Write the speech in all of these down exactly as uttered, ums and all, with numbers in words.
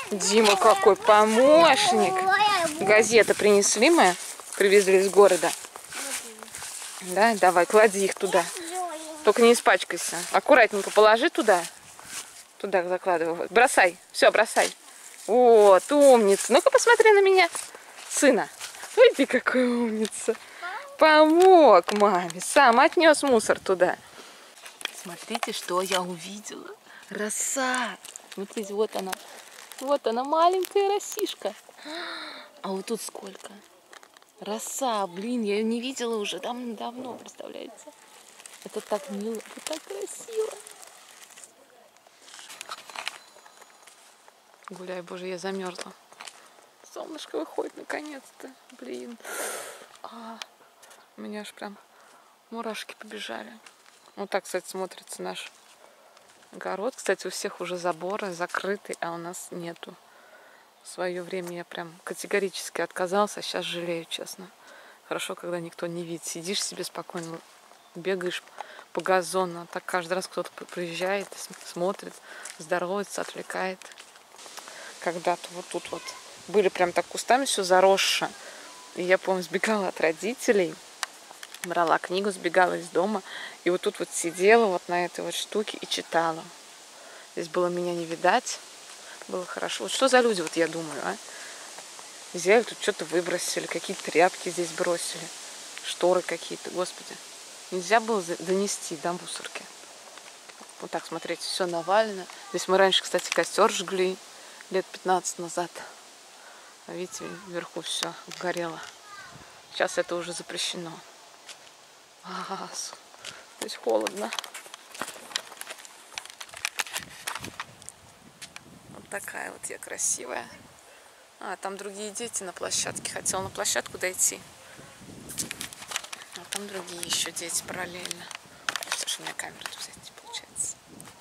Дима какой помощник. Газеты принесли мы, привезли из города. Да, давай, клади их туда. Только не испачкайся. Аккуратненько положи туда. Туда закладывай. Бросай. Все, бросай. Вот, умница. Ну-ка посмотри на меня, сына. Ой, ты какой умница. Помог маме. Сам отнес мусор туда. Смотрите, что я увидела. Роса. Смотрите, вот она. Вот она, маленькая росишка. А вот тут сколько? Роса, блин, я ее не видела уже давно, представляете? Это так мило, это так красиво. Гуляй, боже, я замерзла. Солнышко выходит наконец-то, блин. А, у меня аж прям мурашки побежали. Вот так, кстати, смотрится наш огород. Кстати, у всех уже заборы закрыты, а у нас нету. В свое время я прям категорически отказался, а сейчас жалею, честно. Хорошо, когда никто не видит. Сидишь себе спокойно, бегаешь по газону. Так каждый раз кто-то приезжает, смотрит, здоровается, отвлекает. Когда-то вот тут вот были прям так кустами все заросше. И я, помню, сбегала от родителей, брала книгу, сбегала из дома. И вот тут вот сидела вот на этой вот штуке и читала. Здесь было меня не видать. Было хорошо. Вот что за люди, вот я думаю, а? Взяли, тут что-то выбросили, какие-то тряпки здесь бросили, шторы какие-то, господи. Нельзя было донести до мусорки. Вот так, смотрите, все навалено. Здесь мы раньше, кстати, костер жгли лет пятнадцать назад. А видите, вверху все горело. Сейчас это уже запрещено. Ага, здесь холодно. Вот такая вот я красивая. А, там другие дети на площадке. Хотела на площадку дойти. А там другие еще дети параллельно. Что ж у меня камеру взять не получается.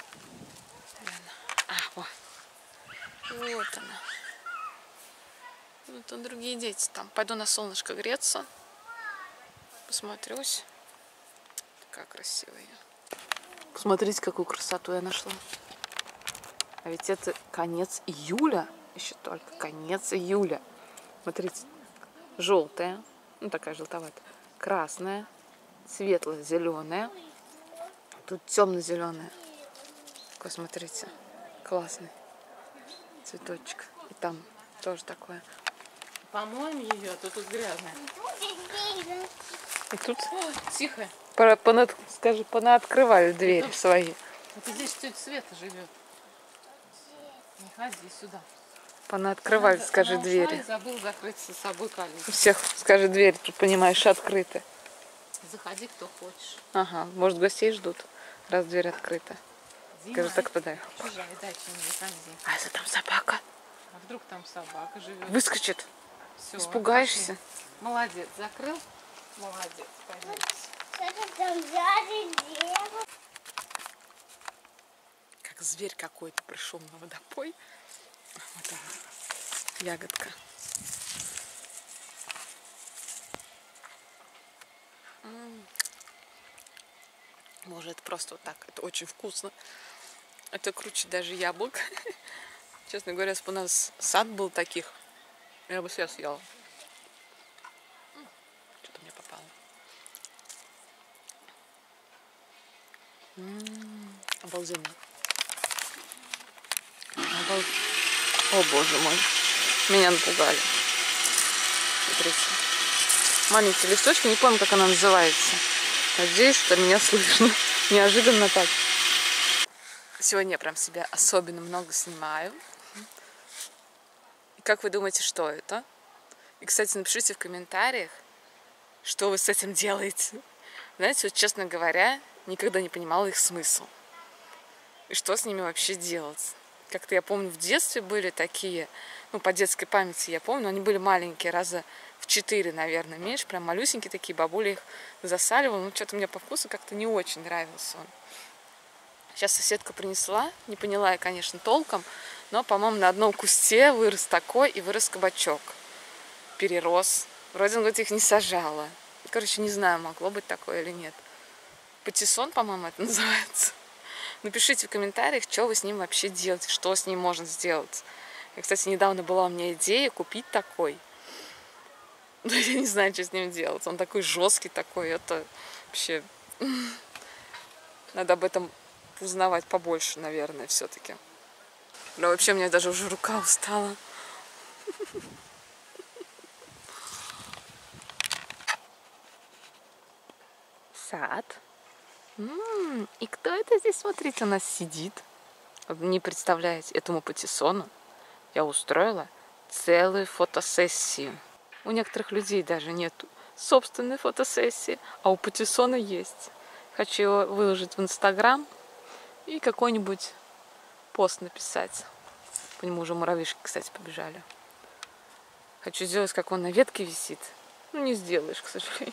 А, вот. Вот она. Вот там другие дети там. Пойду на солнышко греться. Посмотрюсь. Такая красивая. Посмотрите, какую красоту я нашла. А ведь это конец июля. Еще только конец июля. Смотрите. Желтая. Ну, такая желтоватая. Красная. Светло-зеленая. Тут темно-зеленая. Такой, смотрите. Классный цветочек. И там тоже такое. Помоем ее, а то тут грязно. И тут... О, тихо. Пора, понад... Скажи, понаоткрывали двери свои. Вот здесь тетя Света живет. Не ходи сюда. Понаоткрывали, она, скажи, она двери. И забыл закрыть за собой калитку. У всех, скажи, двери тут, понимаешь, открыты. Заходи, кто хочешь. Ага, может, гостей ждут, раз дверь открыта. Дима, скажи, так подай. Чужая дача, не заходи. А это там собака. А вдруг там собака живет? Выскочит. Все, испугаешься. пошли. Молодец, закрыл? Молодец, пойдемте. Как зверь какой-то пришел на водопой. Вот она, ягодка. М-м. Может, это просто вот так. Это очень вкусно. Это круче даже яблок. Честно говоря, если бы у нас сад был таких, я бы все съела. Что-то мне попало. М-м-м, обалденно. Обал... О, боже мой. Меня напугали. Смотрите. Маленькие листочки, не помню, как она называется. Надеюсь, что меня слышно. Неожиданно так. Сегодня я прям себя особенно много снимаю. И как вы думаете, что это? И, кстати, напишите в комментариях, что вы с этим делаете. Знаете, вот, честно говоря, никогда не понимала их смысл. И что с ними вообще делать. Как-то я помню, в детстве были такие, ну, по детской памяти я помню, они были маленькие, раза в четыре, наверное, меньше, прям малюсенькие такие, бабуля их засаливала. Ну, что-то мне по вкусу как-то не очень нравился он. Сейчас соседка принесла, не поняла я, конечно, толком, но, по-моему, на одном кусте вырос такой и вырос кабачок. Перерос. Вроде он говорит, их не сажала. Короче, не знаю, могло быть такое или нет. Патиссон, по-моему, это называется. Напишите в комментариях, что вы с ним вообще делаете, что с ним можно сделать. И, кстати, недавно была у меня идея купить такой. Но я не знаю, что с ним делать. Он такой жесткий такой. Это вообще... Надо об этом узнавать побольше, наверное, все-таки. Но вообще у меня даже уже рука устала. Сад. М-м, и кто это здесь, смотрите, у нас сидит? Не представляете, этому патиссону я устроила целую фотосессию. У некоторых людей даже нет собственной фотосессии, а у патиссона есть. Хочу его выложить в Инстаграм и какой-нибудь пост написать. По нему уже муравьишки, кстати, побежали. Хочу сделать, как он на ветке висит. Ну, не сделаешь, к сожалению.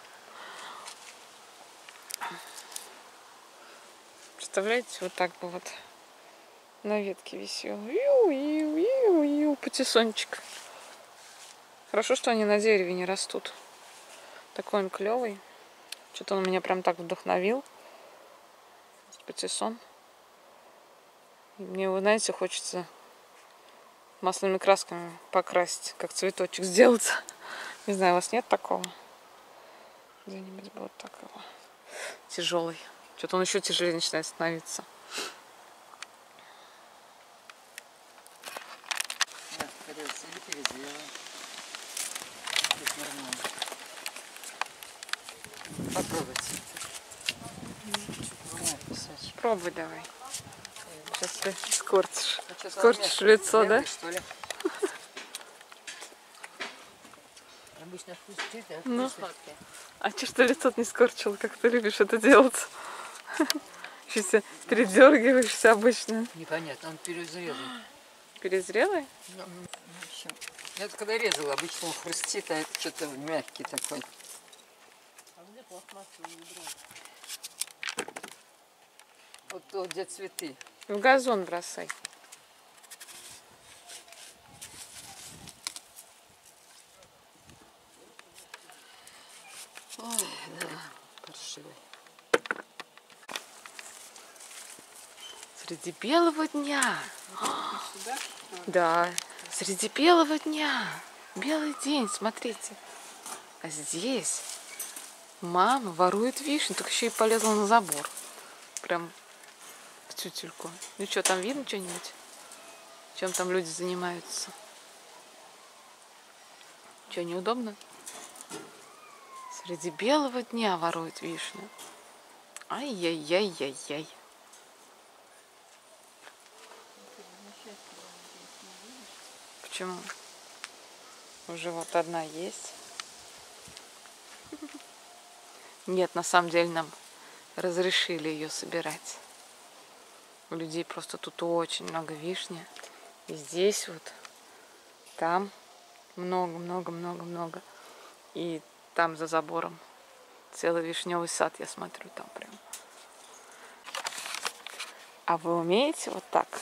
Представляете, вот так бы вот на ветке висел. Ю-ю-ю-ю-ю, патиссончик. Хорошо, что они на дереве не растут. Такой он клевый. Что-то он меня прям так вдохновил. Патиссон. И мне, вы знаете, хочется масляными красками покрасить, как цветочек сделать. Не знаю, у вас нет такого? Где-нибудь бы вот так его. Тяжелый. Что-то он еще тяжелее начинает становиться. Попробуйте. Пробуй давай. Сейчас ты скорчишь. А скорчишь лицо, да? Что ли? Обычно вкус это, Ну. сладкое. А че что лицо не скорчило, как ты любишь это делать? Сейчас передергиваешься обычно. Непонятно, он перезрелый. Перезрелый? Ну, в общем, я когда резала, обычно он хрустит, а это что-то мягкий такой. А где пластмассовое ведро? Вот то, где цветы. В газон бросай. Ой, да, паршивый. Среди белого дня. Сюда, Да, среди белого дня. Белый день, смотрите. А здесь мама ворует вишню, так еще и полезла на забор. Прям в тютельку. Ну что, там видно что-нибудь? Чем там люди занимаются? Что, неудобно? Среди белого дня ворует вишню. Ай-яй-яй-яй-яй. Почему? Уже вот одна есть. Нет, на самом деле нам разрешили ее собирать. У людей просто тут очень много вишни. И здесь вот, там много-много-много-много. И там за забором целый вишневый сад, я смотрю, там прям. А вы умеете вот так?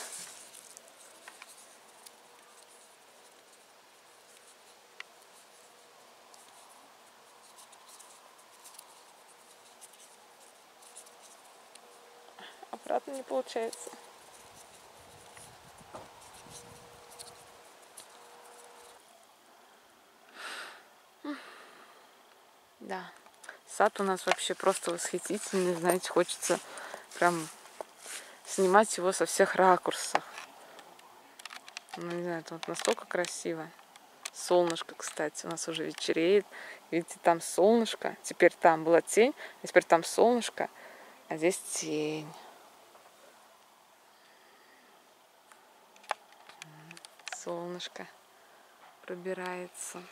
Обратно не получается. Да, сад у нас вообще просто восхитительный, знаете, хочется прям снимать его со всех ракурсов. Ну, не знаю, это вот настолько красиво. Солнышко, кстати, у нас уже вечереет. Видите, там солнышко, теперь там была тень, а теперь там солнышко, а здесь тень. Солнышко пробирается.